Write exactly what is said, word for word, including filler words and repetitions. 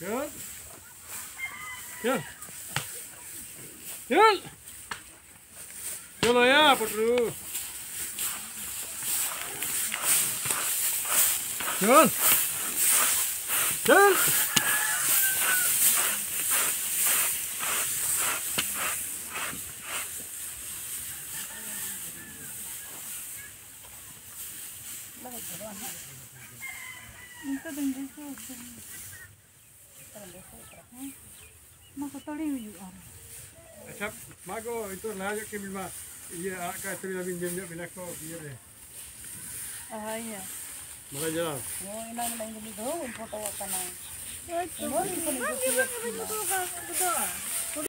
Yun. Yun. Yun. Yun o ya, putru. Yun. Yun. Itu dengan itu, maka tadi juga. Acap, mago itu layak ke bilma. Iya, akak itu lebih jam-jam binako iya deh. Ah iya. Mulai jalan. Oh, ina na lang dito, foto ka na. Itu. Bagi bagi betul kan betul.